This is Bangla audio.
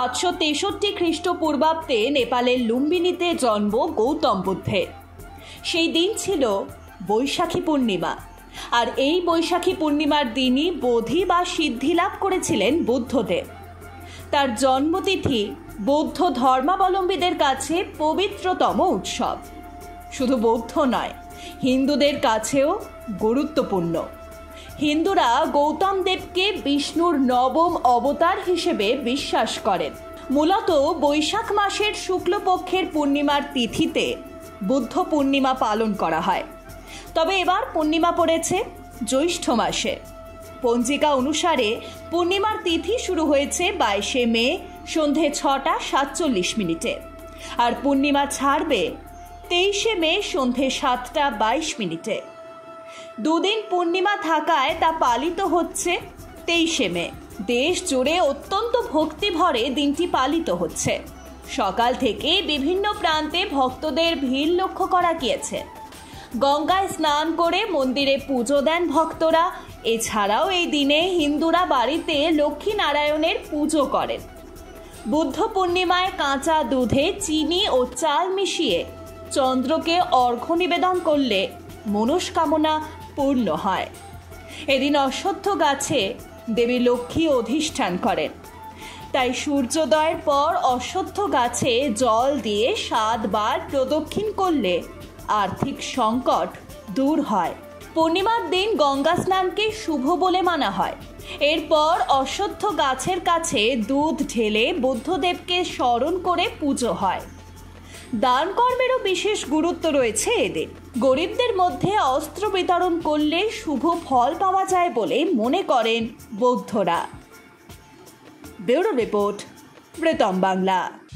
563 খ্রিস্টপূর্বাব্দে নেপালের লুম্বিনীতে জন্ম গৌতম বুদ্ধের। সেই দিন ছিল বৈশাখী পূর্ণিমা, আর এই বৈশাখী পূর্ণিমার দিনই বোধি বা সিদ্ধি লাভ করেছিলেন বুদ্ধদেব। তার জন্মতিথি বৌদ্ধ ধর্মাবলম্বীদের কাছে পবিত্রতম উৎসব। শুধু বৌদ্ধ নয়, হিন্দুদের কাছেও গুরুত্বপূর্ণ। হিন্দুরা গৌতম দেবকে বিষ্ণুর নবম অবতার হিসেবে বিশ্বাস করেন। মূলত বৈশাখ মাসের শুক্লপক্ষের পূর্ণিমার তিথিতে বুদ্ধ পূর্ণিমা পালন করা হয়। তবে এবার পূর্ণিমা পড়েছে জ্যৈষ্ঠ মাসে। পঞ্জিকা অনুসারে পূর্ণিমার তিথি শুরু হয়েছে 22 মে সন্ধে 6টা 47 মিনিটে, আর পূর্ণিমা ছাড়বে 23 মে সন্ধে 7টা 22 মিনিটে। দুদিন পূর্ণিমা থাকায় তা পালিত হচ্ছে 23 মে। দেশ জুড়ে অত্যন্ত ভক্তিভরে দিনটি পালিত হচ্ছে। সকাল থেকে বিভিন্ন প্রান্তে ভক্তদের ভিড় লক্ষ্য করা গিয়েছে। গঙ্গায় স্নান করে মন্দিরে পুজো দেন ভক্তরা। এছাড়াও এই দিনে হিন্দুরা বাড়িতে লক্ষ্মী নারায়ণের পুজো করেন। বুদ্ধ পূর্ণিমায় কাঁচা দুধে চিনি ও চাল মিশিয়ে চন্দ্রকে অর্ঘ্য নিবেদন করলে মনস্কামনা পূর্ণ হয়। এদিন অশ্বত্থ গাছে দেবী লক্ষ্মী অধিষ্ঠান করেন। তাই সূর্যোদয়ের পর অশ্বত্থ গাছে জল দিয়ে 7 বার প্রদক্ষিণ করলে আর্থিক সংকট দূর হয়। পূর্ণিমার দিন গঙ্গা স্নানকে শুভ বলে মানা হয়। এরপর অশ্বত্থ গাছের কাছে দুধ ঢেলে বুদ্ধদেবকে স্মরণ করে পুজো হয়। দান কর্মেরও বিশেষ গুরুত্ব রয়েছে এদিন। গরিবদের মধ্যে অস্ত্র বিতরণ করলে শুভ ফল পাওয়া যায় বলে মনে করেন বৌদ্ধরা। Bureau report, Pritam Bangla.